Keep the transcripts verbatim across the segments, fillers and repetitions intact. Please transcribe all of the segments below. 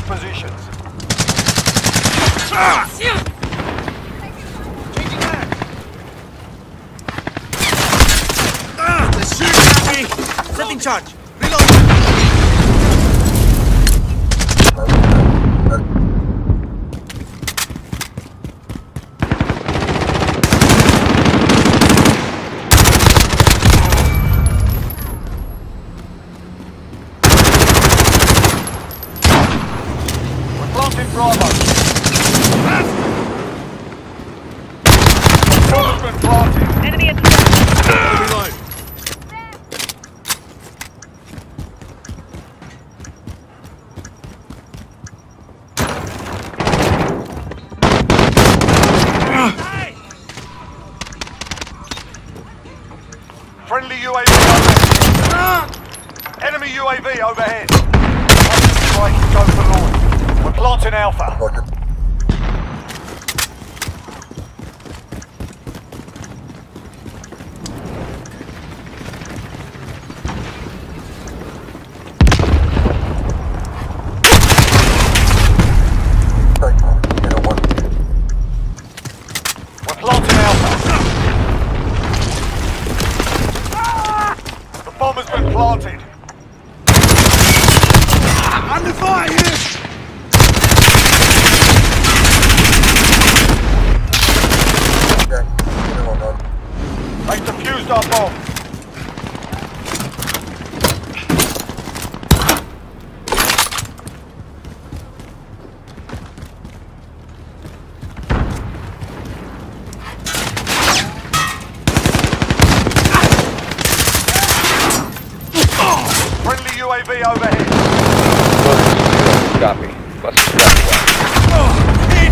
positions. Ah! Ah! They're shooting at me! Setting charge! Reload! Planting Bravo. Horseman planted. Enemy at the Reload! Friendly U A V overhead. Enemy U A V overhead. Strike, go for launch. We're planting Alpha. We're planting Alpha. The bomb has been planted. Under fire here! They defused our bomb. Friendly U A V overhead. Copy. Let's strap away. Oh, hit!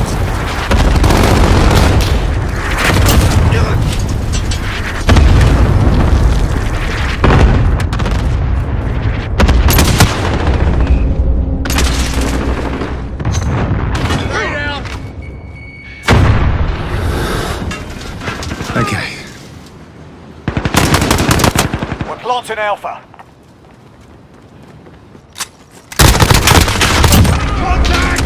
Okay. We're planting Alpha. Contact!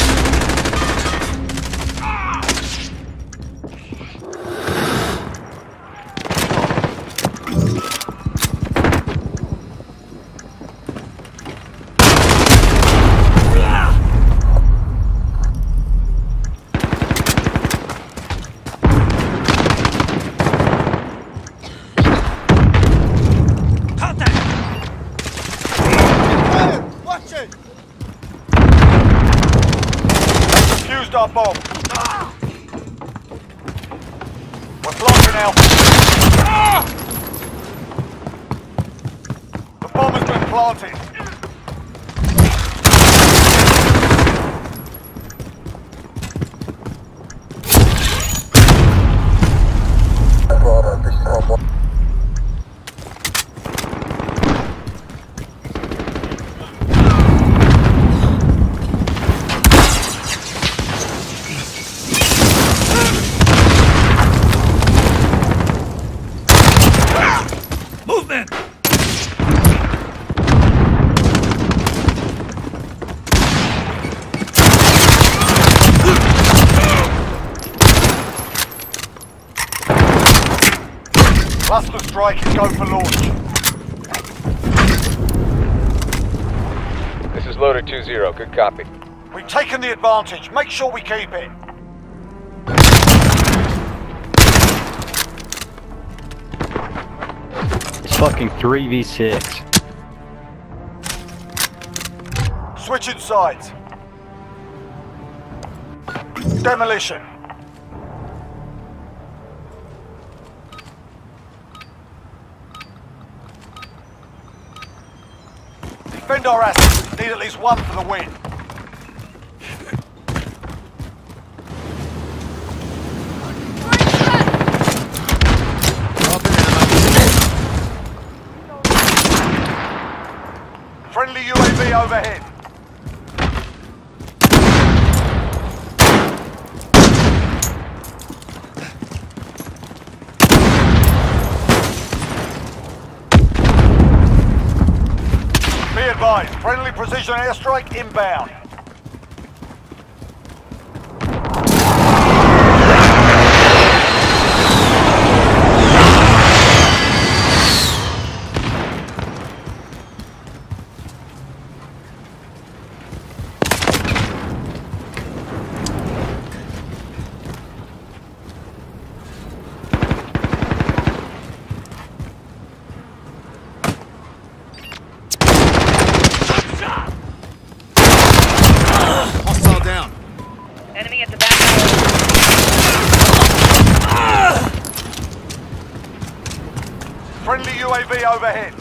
Watch it! Defused our bomb. We're planting Alpha. The bomb has been planted. Movement! Cluster strike is go for launch. This is loader two zero. Good copy. We've taken the advantage. Make sure we keep it. It's fucking three v six. Switching sides. Demolition. Defend our assets. Need at least one for the win. Friendly U A V overhead. Be advised, friendly precision airstrike inbound. V overhead.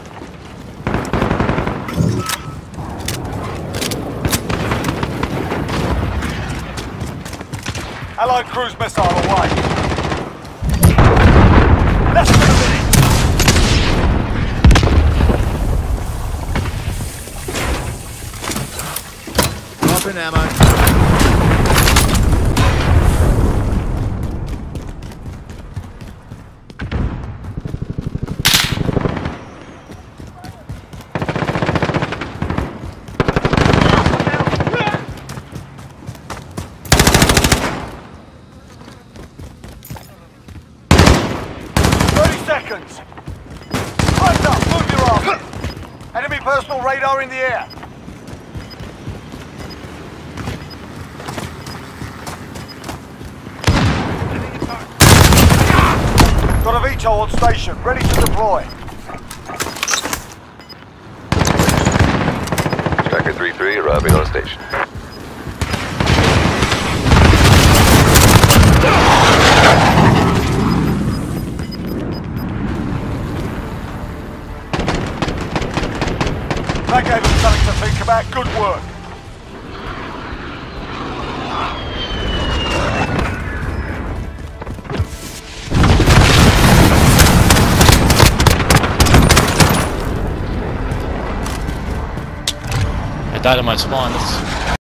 Allied cruise missile away. Less than a minute. Dropping ammo. Seconds. Time's up. Move your arm. Enemy personal radar in the air. Got a V TOL on station, ready to deploy. Striker three three arriving on station. That gave them something to think about. Good work. I died on my spawn. That's